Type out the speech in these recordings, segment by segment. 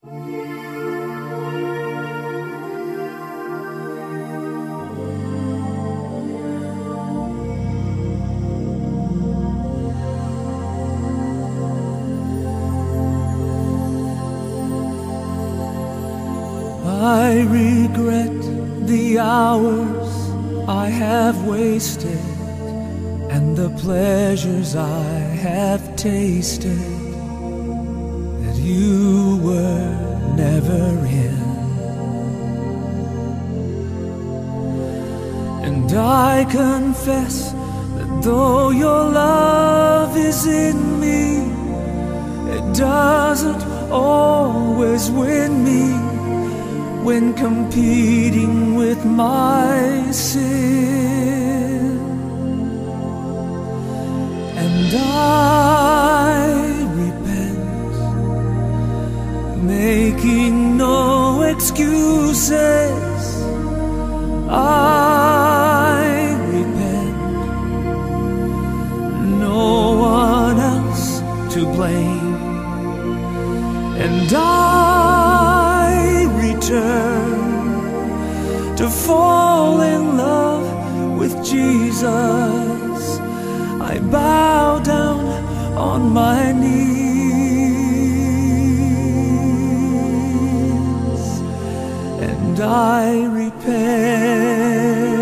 I regret the hours I have wasted and the pleasures I have tasted that you were never in. And I confess that though your love is in me, it doesn't always win me when competing with my sin. And I repent, making no excuses. I repent, no one else to blame. And I return to fall in love with Jesus. I bow down on my knees and I repent.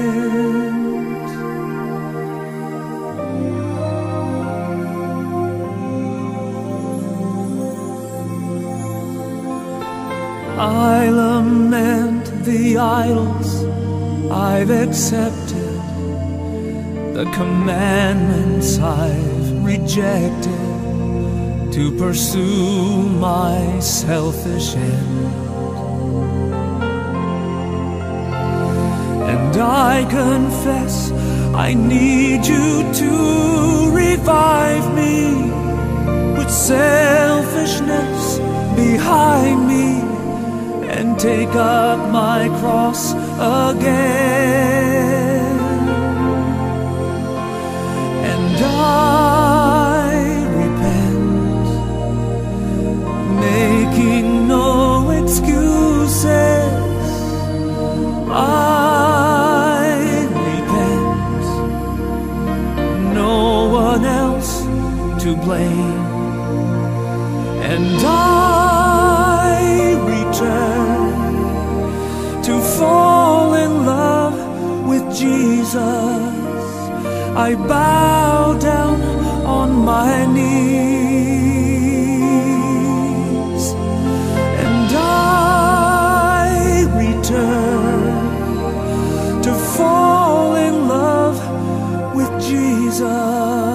I lament the idols I've accepted, the commandments I've rejected to pursue my selfish end. And I confess I need you to revive me with selfishness behind me and take up my cross again. And I repent, making no excuses. I repent, no one else to blame. And I return to fall in love with Jesus. I bow down on my knees and I return to fall in love with Jesus.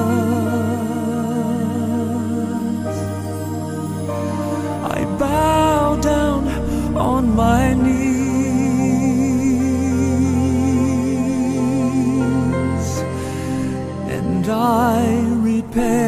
I bow down on my knees and I repent.